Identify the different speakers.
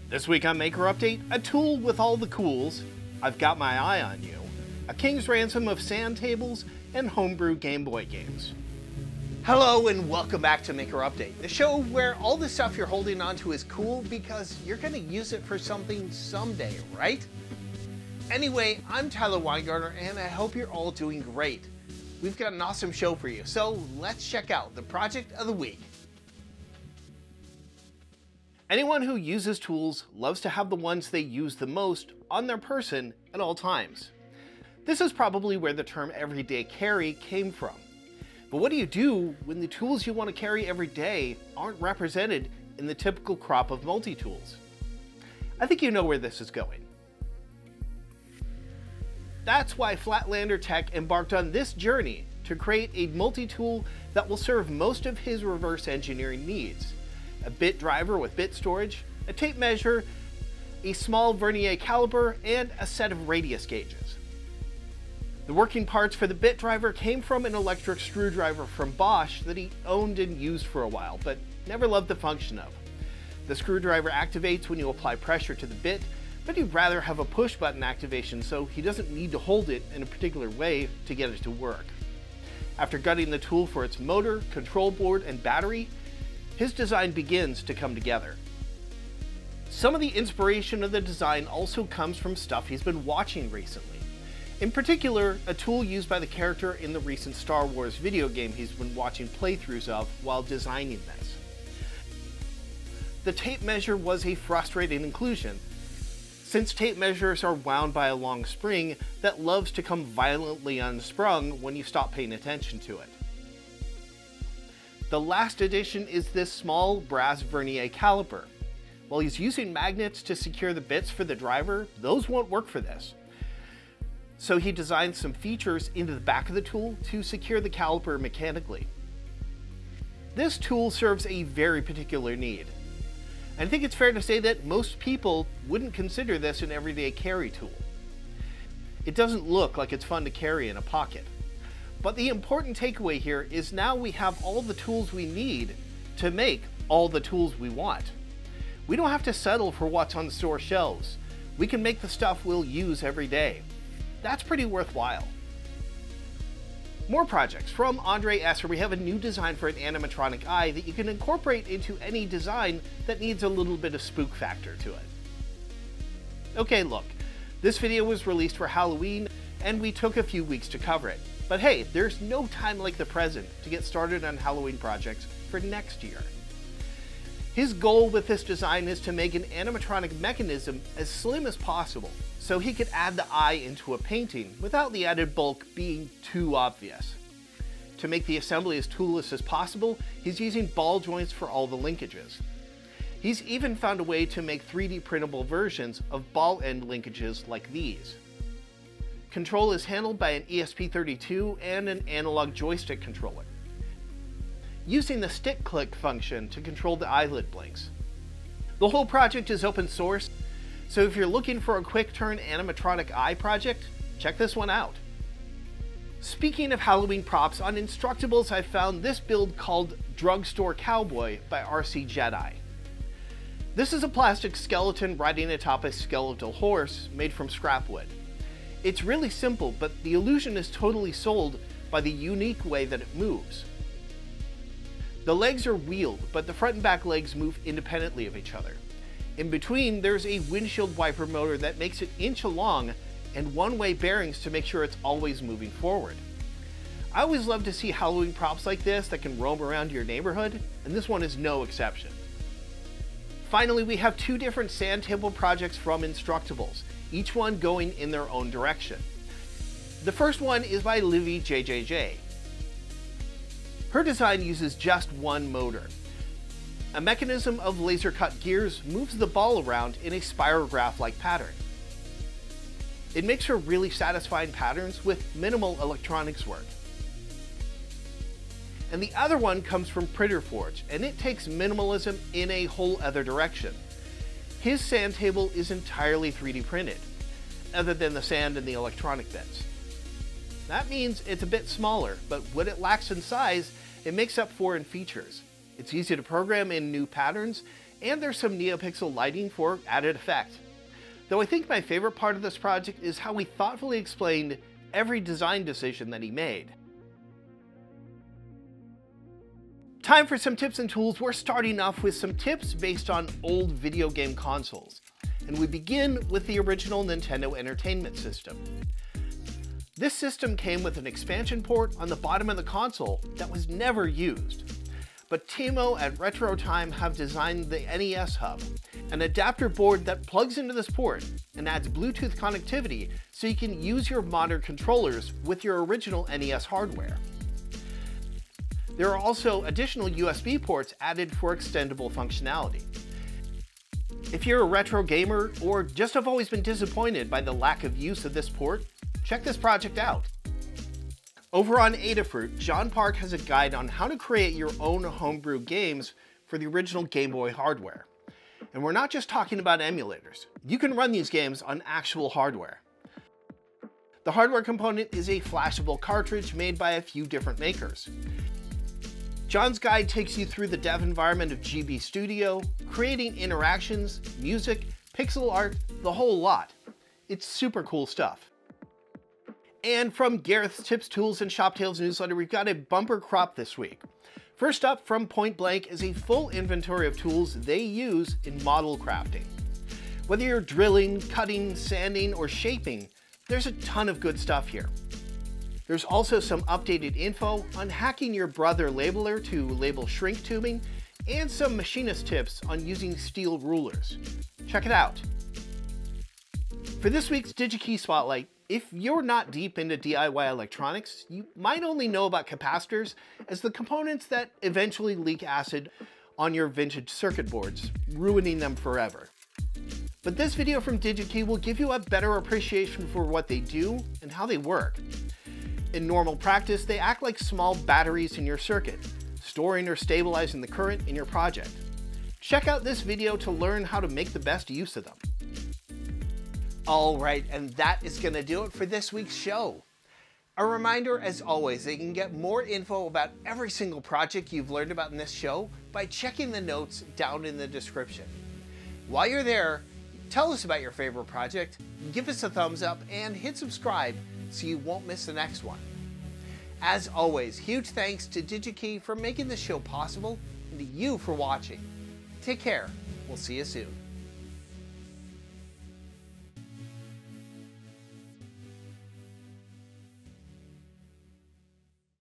Speaker 1: This week on Maker Update, a tool with all the cools, I've got my eye on you, a king's ransom of sand tables, and homebrew Game Boy games. Hello and welcome back to Maker Update, the show where all the stuff you're holding onto is cool because you're going to use it for something someday, right? Anyway, I'm Tyler Weingartner and I hope you're all doing great. We've got an awesome show for you, so let's check out the project of the week. Anyone who uses tools loves to have the ones they use the most on their person at all times. This is probably where the term everyday carry came from. But what do you do when the tools you want to carry every day aren't represented in the typical crop of multi-tools? I think you know where this is going. That's why Flatlander Tech embarked on this journey to create a multi-tool that will serve most of his reverse engineering needs. A bit driver with bit storage, a tape measure, a small vernier caliper, and a set of radius gauges. The working parts for the bit driver came from an electric screwdriver from Bosch that he owned and used for a while, but never loved the function of. The screwdriver activates when you apply pressure to the bit, but he'd rather have a push button activation so he doesn't need to hold it in a particular way to get it to work. After gutting the tool for its motor, control board, and battery, his design begins to come together. Some of the inspiration of the design also comes from stuff he's been watching recently. In particular, a tool used by the character in the recent Star Wars video game he's been watching playthroughs of while designing this. The tape measure was a frustrating inclusion, since tape measures are wound by a long spring that loves to come violently unsprung when you stop paying attention to it. The last addition is this small brass vernier caliper. While he's using magnets to secure the bits for the driver, those won't work for this. So he designed some features into the back of the tool to secure the caliper mechanically. This tool serves a very particular need. I think it's fair to say that most people wouldn't consider this an everyday carry tool. It doesn't look like it's fun to carry in a pocket. But the important takeaway here is now we have all the tools we need to make all the tools we want. We don't have to settle for what's on the store shelves. We can make the stuff we'll use every day. That's pretty worthwhile. More projects from Andre Esser. We have a new design for an animatronic eye that you can incorporate into any design that needs a little bit of spook factor to it. Okay, look, this video was released for Halloween and we took a few weeks to cover it. But hey, there's no time like the present to get started on Halloween projects for next year. His goal with this design is to make an animatronic mechanism as slim as possible, so he could add the eye into a painting without the added bulk being too obvious. To make the assembly as toolless as possible, he's using ball joints for all the linkages. He's even found a way to make 3D printable versions of ball end linkages like these. Control is handled by an ESP32 and an analog joystick controller, using the stick click function to control the eyelid blinks. The whole project is open source, so if you're looking for a quick turn animatronic eye project, check this one out. Speaking of Halloween props, on Instructables I found this build called Drugstore Cowboy by RC Jedi. This is a plastic skeleton riding atop a skeletal horse made from scrap wood. It's really simple, but the illusion is totally sold by the unique way that it moves. The legs are wheeled, but the front and back legs move independently of each other. In between, there's a windshield wiper motor that makes it inch long and one-way bearings to make sure it's always moving forward. I always love to see Halloween props like this that can roam around your neighborhood, and this one is no exception. Finally, we have two different sand table projects from Instructables, each one going in their own direction. The first one is by Livy JJJ. Her design uses just one motor. A mechanism of laser-cut gears moves the ball around in a spirograph-like pattern. It makes for really satisfying patterns with minimal electronics work. And the other one comes from Printerforge, and it takes minimalism in a whole other direction. His sand table is entirely 3D printed, other than the sand and the electronic bits. That means it's a bit smaller, but what it lacks in size, it makes up for in features. It's easy to program in new patterns, and there's some NeoPixel lighting for added effect. Though I think my favorite part of this project is how he thoughtfully explained every design decision that he made. Time for some tips and tools. We're starting off with some tips based on old video game consoles. And we begin with the original Nintendo Entertainment System. This system came with an expansion port on the bottom of the console that was never used. But Timo at RetroTime have designed the NES Hub, an adapter board that plugs into this port and adds Bluetooth connectivity so you can use your modern controllers with your original NES hardware. There are also additional USB ports added for extendable functionality. If you're a retro gamer or just have always been disappointed by the lack of use of this port, check this project out. Over on Adafruit, John Park has a guide on how to create your own homebrew games for the original Game Boy hardware. And we're not just talking about emulators. You can run these games on actual hardware. The hardware component is a flashable cartridge made by a few different makers. John's guide takes you through the dev environment of GB Studio, creating interactions, music, pixel art, the whole lot. It's super cool stuff. And from Gareth's Tips, Tools, and Shop Tales newsletter, we've got a bumper crop this week. First up from Point Blank is a full inventory of tools they use in model crafting. Whether you're drilling, cutting, sanding, or shaping, there's a ton of good stuff here. There's also some updated info on hacking your Brother labeler to label shrink tubing, and some machinist tips on using steel rulers. Check it out. For this week's DigiKey Spotlight, if you're not deep into DIY electronics, you might only know about capacitors as the components that eventually leak acid on your vintage circuit boards, ruining them forever. But this video from DigiKey will give you a better appreciation for what they do and how they work. In normal practice, they act like small batteries in your circuit, storing or stabilizing the current in your project. Check out this video to learn how to make the best use of them. All right, and that is going to do it for this week's show. A reminder, as always, that you can get more info about every single project you've learned about in this show by checking the notes down in the description. While you're there, tell us about your favorite project, give us a thumbs up, and hit subscribe so you won't miss the next one. As always, huge thanks to DigiKey for making this show possible and to you for watching. Take care. We'll see you soon.